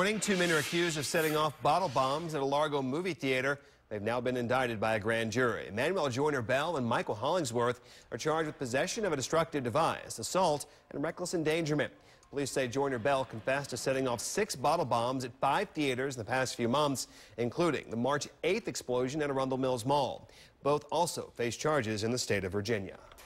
Morning, 2 men are accused of setting off bottle bombs at a Largo movie theater. They've now been indicted by a grand jury. Emmanuel Joyner Bell and Michael Hollingsworth are charged with possession of a destructive device, assault, and reckless endangerment. Police say Joyner Bell confessed to setting off 6 bottle bombs at 5 theaters in the past few months, including the March 8th explosion at Arundel Mills Mall. Both also face charges in the state of Virginia.